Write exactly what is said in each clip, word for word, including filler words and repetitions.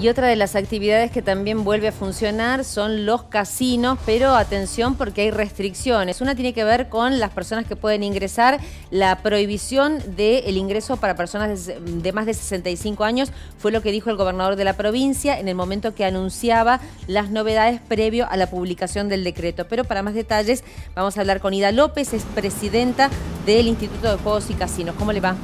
Y otra de las actividades que también vuelve a funcionar son los casinos, pero atención porque hay restricciones. Una tiene que ver con las personas que pueden ingresar, la prohibición del ingreso para personas de, de más de sesenta y cinco años, fue lo que dijo el gobernador de la provincia en el momento que anunciaba las novedades previo a la publicación del decreto. Pero para más detalles vamos a hablar con Ida López, es presidenta del Instituto de Juegos y Casinos. ¿Cómo le va?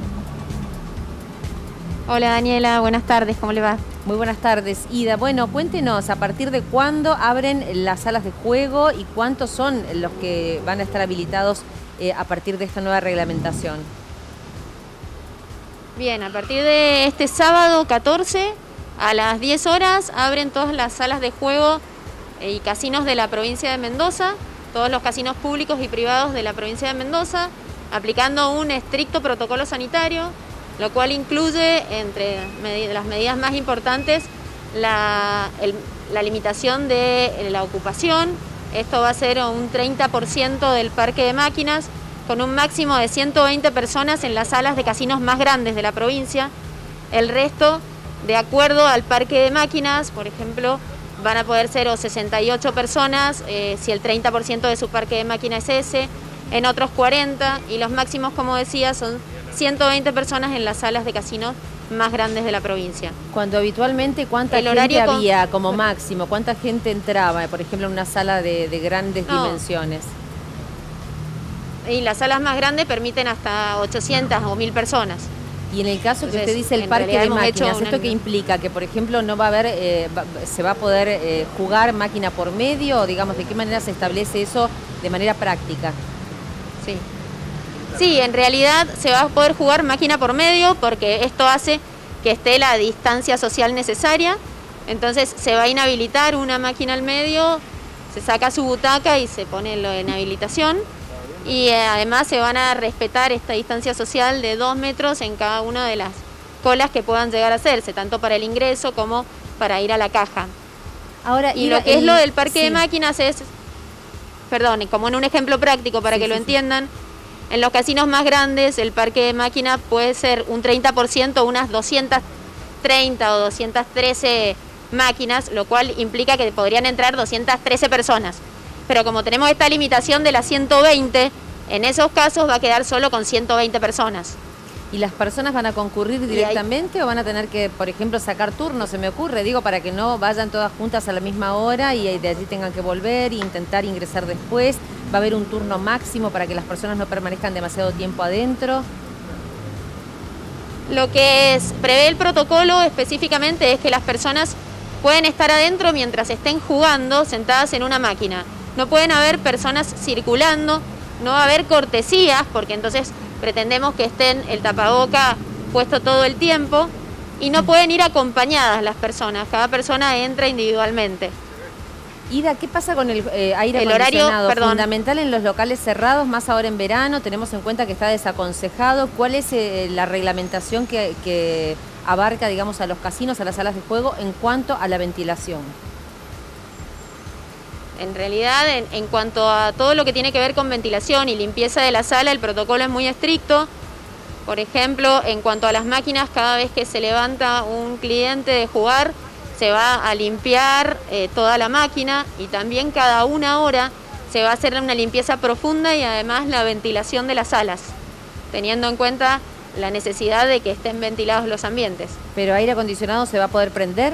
Hola Daniela, buenas tardes, ¿cómo le va? Muy buenas tardes, Ida. Bueno, cuéntenos, ¿a partir de cuándo abren las salas de juego y cuántos son los que van a estar habilitados eh, a partir de esta nueva reglamentación? Bien, a partir de este sábado catorce a las diez horas abren todas las salas de juego y casinos de la provincia de Mendoza, todos los casinos públicos y privados de la provincia de Mendoza, aplicando un estricto protocolo sanitario, lo cual incluye, entre med- las medidas más importantes, la, el, la limitación de la ocupación. Esto va a ser un treinta por ciento del parque de máquinas, con un máximo de ciento veinte personas en las salas de casinos más grandes de la provincia. El resto, de acuerdo al parque de máquinas, por ejemplo, van a poder ser o sesenta y ocho personas, eh, si el treinta por ciento de su parque de máquinas es ese, en otros cuarenta, y los máximos, como decía, son ciento veinte personas en las salas de casinos más grandes de la provincia. Cuando habitualmente, ¿cuánta el gente con... había como máximo? ¿Cuánta gente entraba, por ejemplo, en una sala de, de grandes no. dimensiones? Y las salas más grandes permiten hasta ochocientas o mil personas. Y en el caso Entonces, que usted dice el parque de máquinas, ¿esto una... qué implica? Que, por ejemplo, no va a haber, eh, va, se va a poder eh, jugar máquina por medio, o digamos, ¿de qué manera se establece eso de manera práctica? Sí. Sí, en realidad se va a poder jugar máquina por medio porque esto hace que esté la distancia social necesaria. Entonces se va a inhabilitar una máquina al medio, se saca su butaca y se pone lo en habilitación. Y eh, además se van a respetar esta distancia social de dos metros en cada una de las colas que puedan llegar a hacerse, tanto para el ingreso como para ir a la caja. Ahora, y lo que el... es lo del parque sí. de máquinas es, perdón, como en un ejemplo práctico para sí, que lo sí, entiendan, sí. En los casinos más grandes el parque de máquinas puede ser un treinta por ciento, unas doscientas treinta o doscientas trece máquinas, lo cual implica que podrían entrar doscientas trece personas. Pero como tenemos esta limitación de las ciento veinte, en esos casos va a quedar solo con ciento veinte personas. ¿Y las personas van a concurrir directamente hay... o van a tener que, por ejemplo, sacar turnos? Se me ocurre, digo, para que no vayan todas juntas a la misma hora y de allí tengan que volver e intentar ingresar después. ¿Va a haber un turno máximo para que las personas no permanezcan demasiado tiempo adentro? Lo que es, prevé el protocolo específicamente es que las personas pueden estar adentro mientras estén jugando sentadas en una máquina. No pueden haber personas circulando, no va a haber cortesías, porque entonces pretendemos que estén el tapaboca puesto todo el tiempo, y no pueden ir acompañadas las personas, cada persona entra individualmente. Ida, ¿qué pasa con el eh, aire el acondicionado? Horario, fundamental en los locales cerrados, más ahora en verano, tenemos en cuenta que está desaconsejado. ¿Cuál es eh, la reglamentación que, que abarca, digamos, a los casinos, a las salas de juego en cuanto a la ventilación? En realidad, en, en cuanto a todo lo que tiene que ver con ventilación y limpieza de la sala, el protocolo es muy estricto. Por ejemplo, en cuanto a las máquinas, cada vez que se levanta un cliente de jugar, se va a limpiar eh, toda la máquina, y también cada una hora se va a hacer una limpieza profunda y además la ventilación de las salas, teniendo en cuenta la necesidad de que estén ventilados los ambientes. ¿Pero aire acondicionado se va a poder prender?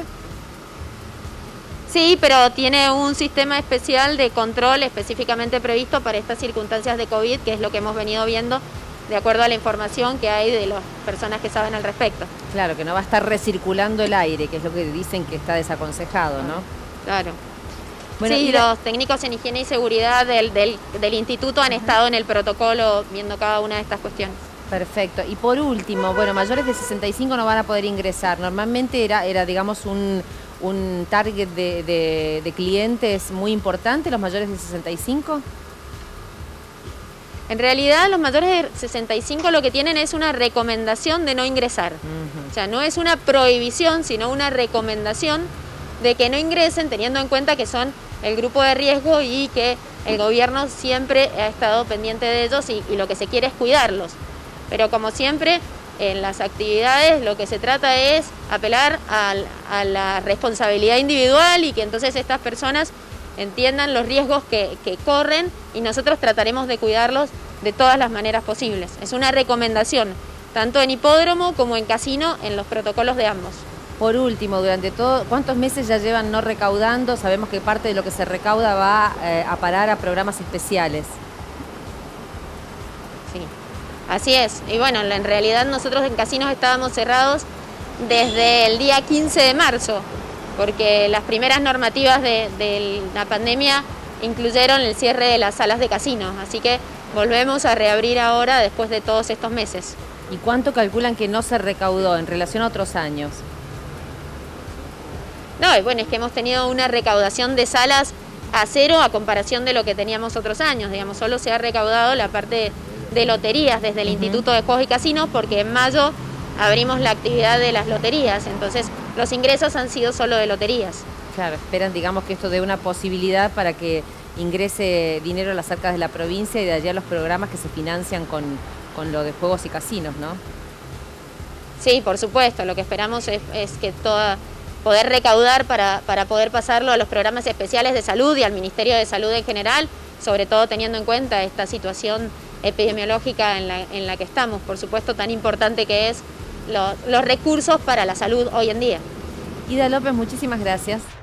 Sí, pero tiene un sistema especial de control específicamente previsto para estas circunstancias de COVID, que es lo que hemos venido viendo de acuerdo a la información que hay de las personas que saben al respecto. Claro, que no va a estar recirculando el aire, que es lo que dicen que está desaconsejado, ¿no? Claro. Bueno, sí, la... los técnicos en higiene y seguridad del, del, del instituto han uh-huh. estado en el protocolo viendo cada una de estas cuestiones. Perfecto. Y por último, bueno, mayores de sesenta y cinco no van a poder ingresar. Normalmente era, era digamos, un, un target de, de, de clientes muy importante, los mayores de sesenta y cinco. En realidad, los mayores de sesenta y cinco lo que tienen es una recomendación de no ingresar. Uh-huh. O sea, no es una prohibición, sino una recomendación de que no ingresen, teniendo en cuenta que son el grupo de riesgo y que el gobierno siempre ha estado pendiente de ellos y, y lo que se quiere es cuidarlos. Pero como siempre, en las actividades lo que se trata es apelar a, a la responsabilidad individual y que entonces estas personas entiendan los riesgos que, que corren y nosotros trataremos de cuidarlos de todas las maneras posibles. Es una recomendación, tanto en hipódromo como en casino, en los protocolos de ambos. Por último, durante todo, ¿cuántos meses ya llevan no recaudando? Sabemos que parte de lo que se recauda va eh, a parar a programas especiales. Sí, así es. Y bueno, en realidad nosotros en casinos estábamos cerrados desde el día quince de marzo, porque las primeras normativas de, de la pandemia incluyeron el cierre de las salas de casinos, así que volvemos a reabrir ahora después de todos estos meses. ¿Y cuánto calculan que no se recaudó en relación a otros años? No, y bueno, es que hemos tenido una recaudación de salas a cero a comparación de lo que teníamos otros años, digamos, solo se ha recaudado la parte de loterías desde el uh-huh. Instituto de Juegos y Casinos, porque en mayo abrimos la actividad de las loterías, entonces los ingresos han sido solo de loterías. Claro, esperan, digamos, que esto dé una posibilidad para que ingrese dinero a las arcas de la provincia y de allá los programas que se financian con, con lo de juegos y casinos, ¿no? Sí, por supuesto, lo que esperamos es, es que toda... poder recaudar para, para poder pasarlo a los programas especiales de salud y al Ministerio de Salud en general, sobre todo teniendo en cuenta esta situación epidemiológica en la, en la que estamos, por supuesto tan importante que es lo, los recursos para la salud hoy en día. Ida López, muchísimas gracias.